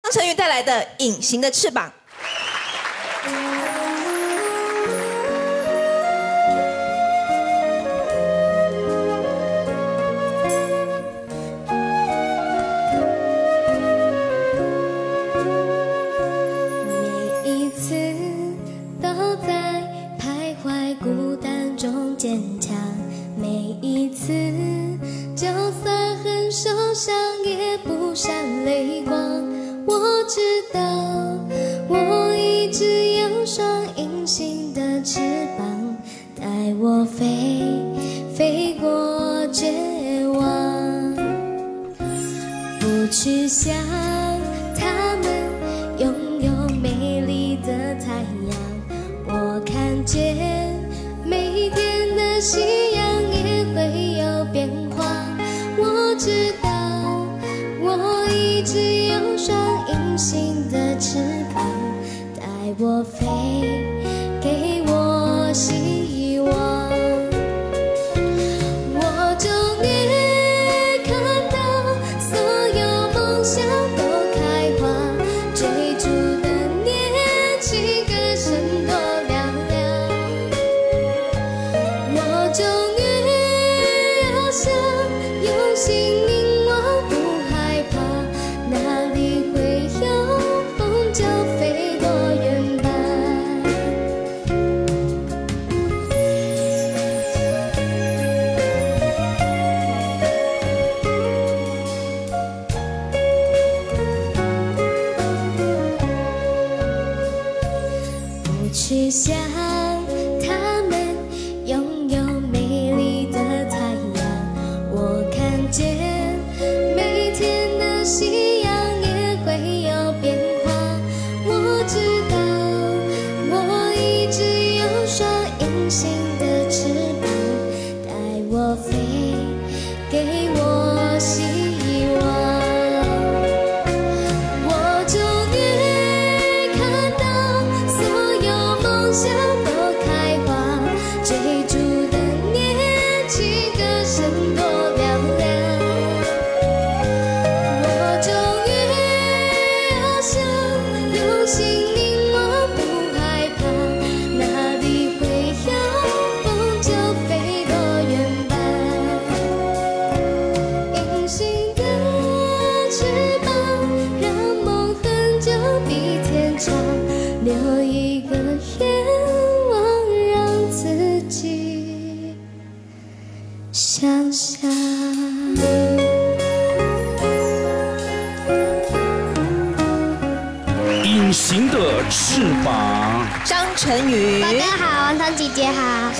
张成宇带来的《隐形的翅膀》。 每一次都在徘徊孤单中坚强，每一次就算很受伤也不闪泪光。我知道我一直有双隐形的翅膀，带我飞，飞过绝望。不去想他们拥有美丽的太阳，我看见每一天的夕阳也会有变化。我知道我一直有双隐形的翅膀，带我飞，给我希望。我终于看到所有梦想都开花，追逐的年轻歌声多嘹亮。我终于翱翔，用心凝望，不害怕，哪里会有风就飞多远吧。不去想他们拥有美丽的太阳，我看见每一天的夕阳也会有变化。我知道我一直有双隐形的翅膀，带我飞，给我希望。我终于看到所有梦想都开花，追逐的年轻歌声多嘹亮。我终于翱翔，用心凝望，不害怕，哪里会有风就飞多远吧。隐形的翅膀，让梦很久比天长，留一个愿望，让自己想象。 隐形的翅膀。 张成宇。 哥哥好，王彤姐姐好。